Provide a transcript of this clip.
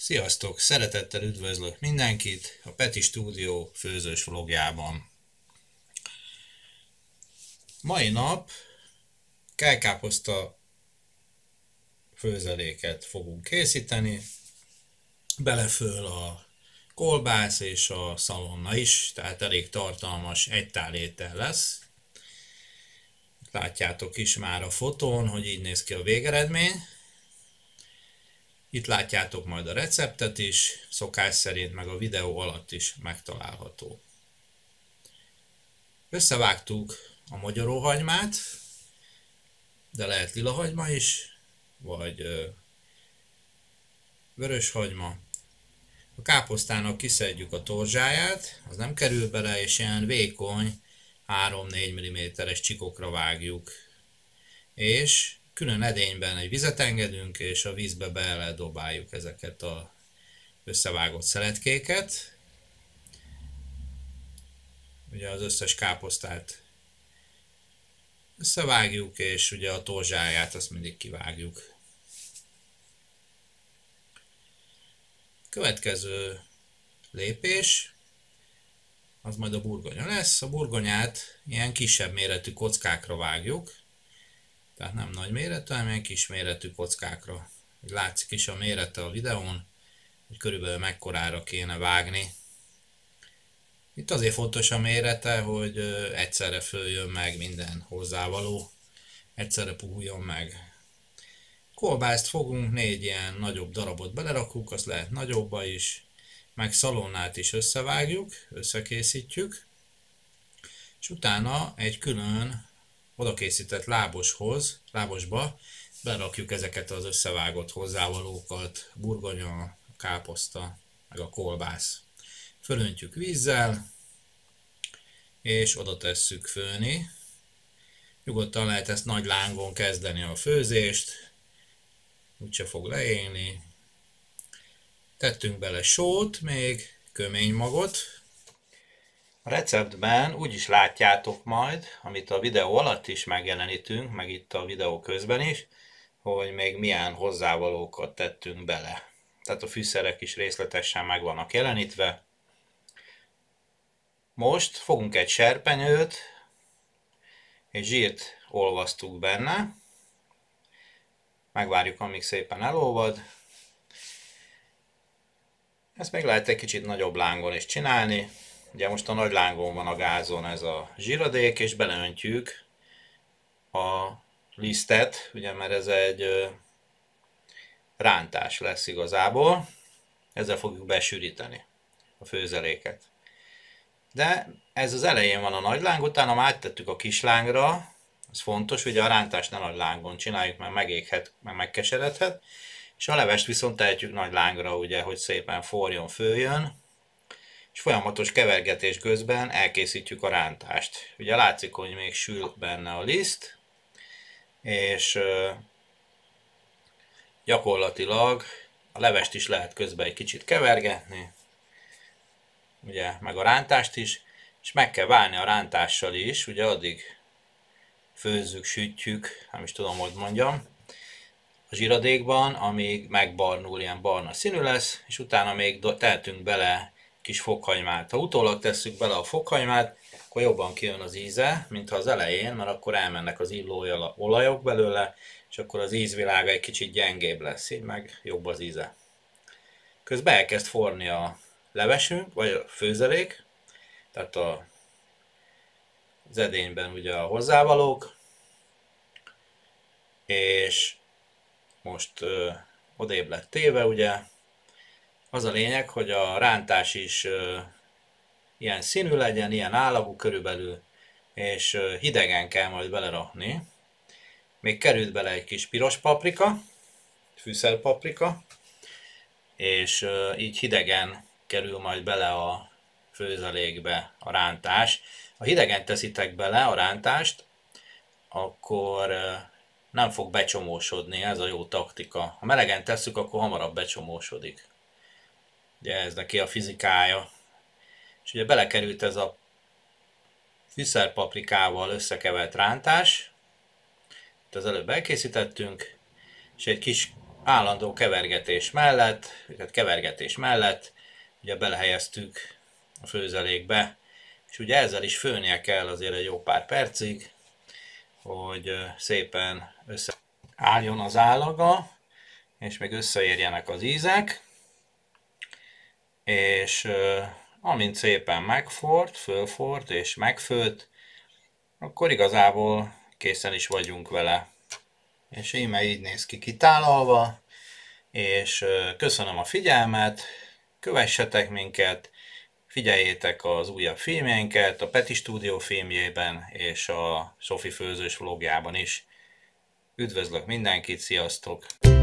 Sziasztok! Szeretettel üdvözlök mindenkit a Peti Stúdió főzős vlogjában. Mai nap kellkáposzta főzeléket fogunk készíteni. Beleföl a kolbász és a szalonna is, tehát elég tartalmas egytálétel lesz. Látjátok is már a fotón, hogy így néz ki a végeredmény. Itt látjátok majd a receptet is, szokás szerint, meg a videó alatt is megtalálható. Összevágtuk a magyaróhagymát, de lehet lilahagyma is, vagy vöröshagyma. A káposztának kiszedjük a torzsáját, az nem kerül bele, és ilyen vékony 3-4 mm-es csikokra vágjuk. És külön edényben egy vizet engedünk, és a vízbe beledobáljuk ezeket az összevágott szeletkéket. Ugye az összes káposztát összevágjuk, és ugye a torzsáját azt mindig kivágjuk. Következő lépés az majd a burgonya lesz. A burgonyát ilyen kisebb méretű kockákra vágjuk, tehát nem nagy méretű, hanem ilyen kis méretű kockákra. Látszik is a mérete a videón, hogy körülbelül mekkorára kéne vágni. Itt azért fontos a mérete, hogy egyszerre följön meg minden hozzávaló, egyszerre puhuljon meg. Kolbászt fogunk, 4 ilyen nagyobb darabot belerakunk, azt lehet nagyobba is, meg szalonnát is összevágjuk, összekészítjük, és utána egy külön odakészített lábosba berakjuk ezeket az összevágott hozzávalókat, burgonya, a káposzta, meg a kolbász. Fölöntjük vízzel, és oda tesszük főni. Nyugodtan lehet ezt nagy lángon kezdeni a főzést, úgyse fog leégni. Tettünk bele sót, még köménymagot. A receptben úgy is látjátok majd, amit a videó alatt is megjelenítünk, meg itt a videó közben is, hogy még milyen hozzávalókat tettünk bele. Tehát a fűszerek is részletesen meg vannak jelenítve. Most fogunk egy serpenyőt, és zsírt olvasztunk benne. Megvárjuk, amíg szépen elolvad. Ezt még lehet egy kicsit nagyobb lángon is csinálni. Ugye most a nagy lángon van a gázon ez a zsíradék, és beleöntjük a lisztet, ugye, mert ez egy rántás lesz igazából. Ezzel fogjuk besűríteni a főzeléket. De ez az elején van a nagy láng, utána már áttettük a kis lángra. Ez fontos, ugye a rántást ne nagy lángon csináljuk, mert megéghet, meg megkeseredhet. És a levest viszont tehetjük nagy lángra, ugye, hogy szépen forjon, följön. És folyamatos kevergetés közben elkészítjük a rántást. Ugye látszik, hogy még sül benne a liszt, és gyakorlatilag a levest is lehet közben egy kicsit kevergetni, ugye, meg a rántást is, és meg kell várni a rántással is, ugye addig főzzük, sütjük, nem is tudom, hogy mondjam, a zsíradékban, amíg megbarnul, ilyen barna színű lesz, és utána még tehetünk bele kis fokhagymát. Ha utólag tesszük bele a fokhagymát, akkor jobban kijön az íze, mint ha az elején, mert akkor elmennek az illó olajok belőle, és akkor az ízvilága egy kicsit gyengébb lesz, így meg jobb az íze. Közben elkezd forni a levesünk, vagy a főzelék, tehát az edényben ugye a hozzávalók, és most odébb lett téve, ugye. Az a lényeg, hogy a rántás is ilyen színű legyen, ilyen állagú körülbelül, és hidegen kell majd belerakni. Még került bele egy kis piros paprika, fűszerpaprika, és így hidegen kerül majd bele a főzelékbe a rántás. Ha hidegen teszitek bele a rántást, akkor nem fog becsomósodni, ez a jó taktika. Ha melegen tesszük, akkor hamarabb becsomósodik. Ugye ez neki a fizikája. És ugye belekerült ez a fűszerpaprikával összekevert rántás, amit az előbb elkészítettünk, és egy kis állandó kevergetés mellett ugye belehelyeztük a főzelékbe, és ugye ezzel is főnie kell azért egy jó pár percig, hogy szépen összeálljon az állaga, és még összeérjenek az ízek, és amint szépen fölforrt és megfőtt, akkor igazából készen is vagyunk vele. És íme így néz ki kitálalva, és köszönöm a figyelmet, kövessetek minket, figyeljétek az újabb filmjeinket, a Peti Studio filmjében és a Sofi főzős vlogjában is. Üdvözlök mindenkit, sziasztok!